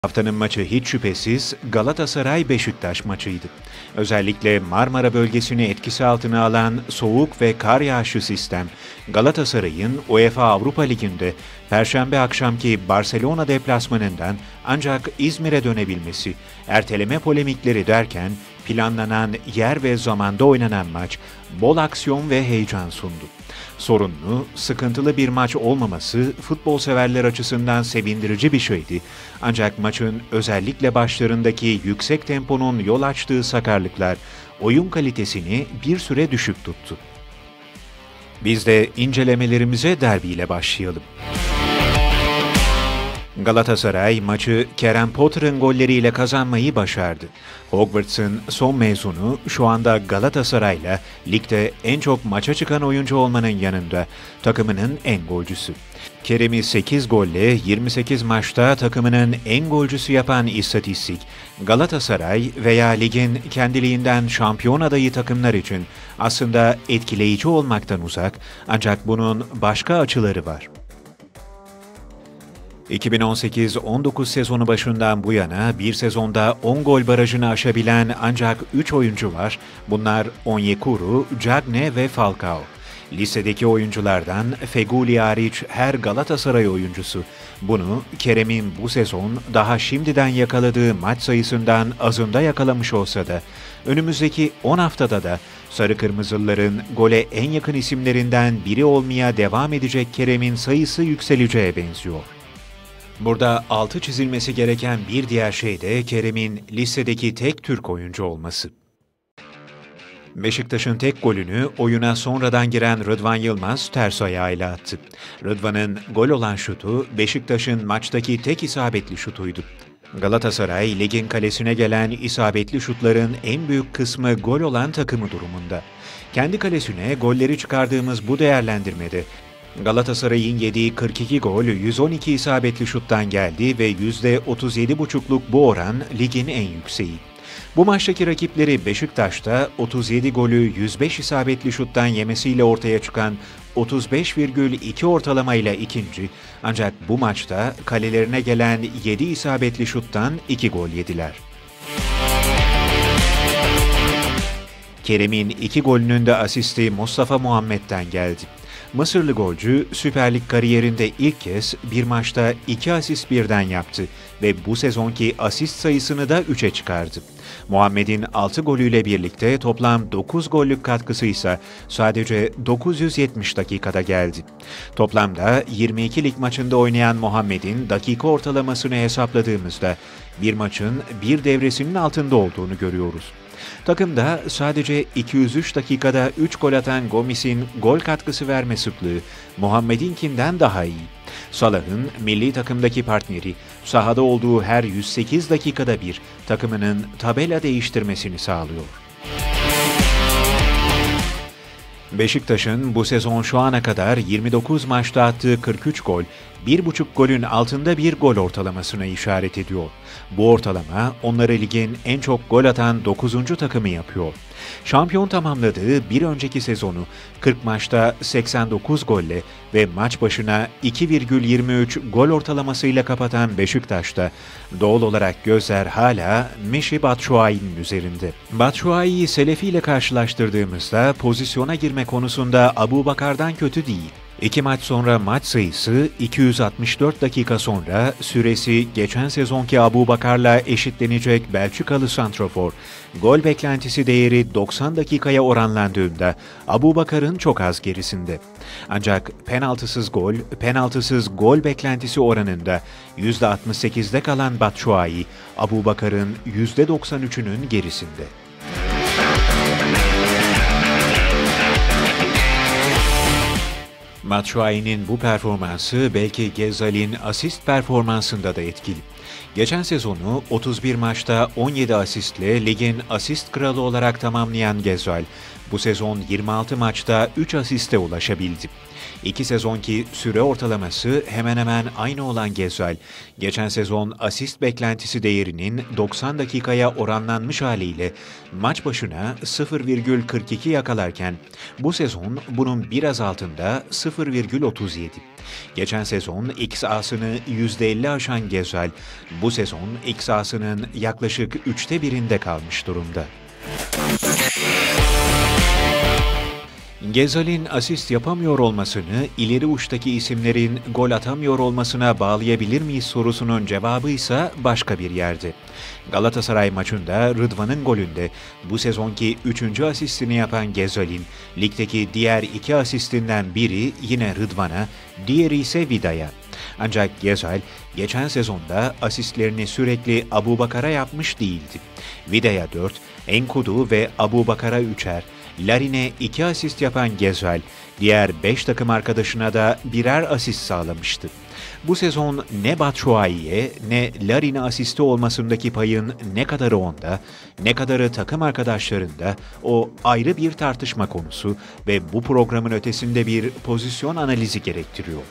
Haftanın maçı hiç şüphesiz Galatasaray-Beşiktaş maçıydı. Özellikle Marmara bölgesini etkisi altına alan soğuk ve kar yağışı sistem, Galatasaray'ın UEFA Avrupa Ligi'nde Perşembe akşamki Barcelona deplasmanından ancak İzmir'e dönebilmesi, erteleme polemikleri derken planlanan yer ve zamanda oynanan maç bol aksiyon ve heyecan sundu. Sorunlu, sıkıntılı bir maç olmaması futbol severler açısından sevindirici bir şeydi. Ancak maçın özellikle başlarındaki yüksek temponun yol açtığı sakarlıklar oyun kalitesini bir süre düşük tuttu. Biz de incelemelerimize derbiyle başlayalım. Galatasaray maçı Kerem Potter'ın golleriyle kazanmayı başardı. Hogwarts'ın son mezunu şu anda Galatasaray'la ligde en çok maça çıkan oyuncu olmanın yanında takımının en golcüsü. Kerem'i 8 golle 28 maçta takımının en golcüsü yapan istatistik, Galatasaray veya ligin kendiliğinden şampiyon adayı takımlar için aslında etkileyici olmaktan uzak, ancak bunun başka açıları var. 2018-19 sezonu başından bu yana bir sezonda 10 gol barajını aşabilen ancak 3 oyuncu var. Bunlar Onyekuru, Cagne ve Falcao. Listedeki oyunculardan Feghouli hariç her Galatasaray oyuncusu bunu Kerem'in bu sezon daha şimdiden yakaladığı maç sayısından azında yakalamış olsa da önümüzdeki 10 haftada da Sarı Kırmızılıların gole en yakın isimlerinden biri olmaya devam edecek Kerem'in sayısı yükseleceğe benziyor. Burada altı çizilmesi gereken bir diğer şey de Kerem'in listedeki tek Türk oyuncu olması. Beşiktaş'ın tek golünü oyuna sonradan giren Rıdvan Yılmaz ters ayağıyla attı. Rıdvan'ın gol olan şutu Beşiktaş'ın maçtaki tek isabetli şutuydu. Galatasaray, ligin kalesine gelen isabetli şutların en büyük kısmı gol olan takımı durumunda. Kendi kalesine golleri çıkardığımız bu değerlendirmede Galatasaray'ın yediği 42 gol 112 isabetli şuttan geldi ve %37,5'luk bu oran ligin en yükseği. Bu maçtaki rakipleri Beşiktaş'ta 37 golü 105 isabetli şuttan yemesiyle ortaya çıkan 35,2 ortalamayla ikinci, ancak bu maçta kalelerine gelen 7 isabetli şuttan 2 gol yediler. Kerem'in 2 golünün de asisti Mustafa Muhammed'den geldi. Mısırlı golcü Süper Lig kariyerinde ilk kez bir maçta 2 asist birden yaptı ve bu sezonki asist sayısını da 3'e çıkardı. Muhammed'in 6 golüyle birlikte toplam 9 gollük katkısı ise sadece 970 dakikada geldi. Toplamda 22 lig maçında oynayan Muhammed'in dakika ortalamasını hesapladığımızda bir maçın bir devresinin altında olduğunu görüyoruz. Takımda sadece 203 dakikada 3 gol atan Gomis'in gol katkısı verme sıklığı Muhammed'inkinden daha iyi. Salah'ın milli takımdaki partneri sahada olduğu her 108 dakikada bir takımının tabela değiştirmesini sağlıyor. Beşiktaş'ın bu sezon şu ana kadar 29 maçta attığı 43 gol, 1,5 golün altında bir gol ortalamasına işaret ediyor. Bu ortalama onları ligin en çok gol atan 9. takımı yapıyor. Şampiyon tamamladığı bir önceki sezonu 40 maçta 89 golle ve maç başına 2,23 gol ortalamasıyla kapatan Beşiktaş'ta doğal olarak gözler hala Michy Batshuayi'nin üzerinde. Batshuayi'yi Selefi ile karşılaştırdığımızda pozisyona girme konusunda Abubakar'dan kötü değil. 2 maç sonra maç sayısı 264 dakika sonra süresi geçen sezonki Abubakar'la eşitlenecek Belçikalı santrafor. Gol beklentisi değeri 90 dakikaya oranlandığında Abubakar'ın çok az gerisinde. Ancak penaltısız gol beklentisi oranında %68'de kalan Batshuayi, Abubakar'ın %93'ünün gerisinde. Batshuayi'nin bu performansı belki Ghezzal'in asist performansında da etkili. Geçen sezonu 31 maçta 17 asistle ligin asist kralı olarak tamamlayan Ghezzal, bu sezon 26 maçta 3 asiste ulaşabildi. İki sezonki süre ortalaması hemen hemen aynı olan Gezal, geçen sezon asist beklentisi değerinin 90 dakikaya oranlanmış haliyle maç başına 0,42 yakalarken bu sezon bunun biraz altında 0,37. Geçen sezon XA'sını %50 aşan Gezal, bu sezon XA'sının yaklaşık 1/3'ünde kalmış durumda. Gezal'in asist yapamıyor olmasını ileri uçtaki isimlerin gol atamıyor olmasına bağlayabilir miyiz sorusunun cevabı ise başka bir yerde. Galatasaray maçında Rıdvan'ın golünde bu sezonki 3. asistini yapan Gezal'in ligdeki diğer 2 asistinden biri yine Rıdvan'a, diğeri ise Vida'ya. Ancak Gezal geçen sezonda asistlerini sürekli Abubakar'a yapmış değildi. Vida'ya 4, Enkudu ve Abubakar'a 3'er, Larin'e 2 asist yapan Gezal, diğer 5 takım arkadaşına da birer asist sağlamıştı. Bu sezon ne Batshuayi'ye ne Larin'e asisti olmasındaki payın ne kadarı onda, ne kadarı takım arkadaşlarında, o ayrı bir tartışma konusu ve bu programın ötesinde bir pozisyon analizi gerektiriyor.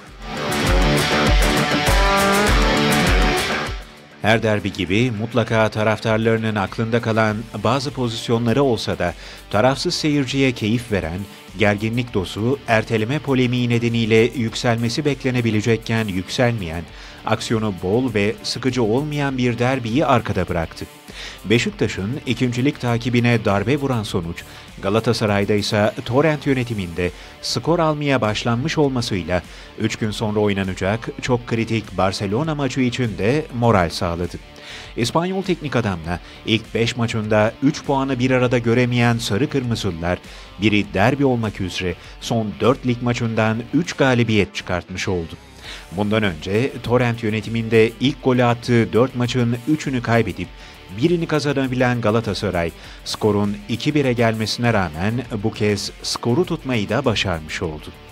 Her derbi gibi mutlaka taraftarlarının aklında kalan bazı pozisyonları olsa da tarafsız seyirciye keyif veren, gerginlik dozu, erteleme polemiği nedeniyle yükselmesi beklenebilecekken yükselmeyen, aksiyonu bol ve sıkıcı olmayan bir derbiyi arkada bıraktı. Beşiktaş'ın ikincilik takibine darbe vuran sonuç, Galatasaray'da ise Torrent yönetiminde skor almaya başlanmış olmasıyla 3 gün sonra oynanacak çok kritik Barcelona maçı için de moral sağladı. İspanyol teknik adamla ilk 5 maçında 3 puanı bir arada göremeyen Sarı Kırmızılılar, biri derbi olmak üzere son 4 lig maçından 3 galibiyet çıkartmış oldu. Bundan önce Torrent yönetiminde ilk golü attığı 4 maçın 3'ünü kaybedip birini kazanabilen Galatasaray, skorun 2-1'e gelmesine rağmen bu kez skoru tutmayı da başarmış oldu.